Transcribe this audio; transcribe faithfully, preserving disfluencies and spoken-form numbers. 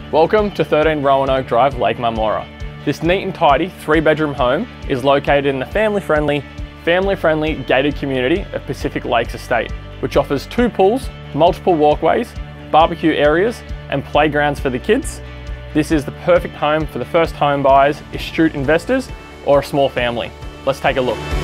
Welcome to thirteen Roanoke Drive, Lake Munmorah. This neat and tidy three bedroom home is located in the family-friendly, family-friendly gated community of Pacific Lakes Estate, which offers two pools, multiple walkways, barbecue areas and playgrounds for the kids. This is the perfect home for the first home buyers, astute investors or a small family. Let's take a look.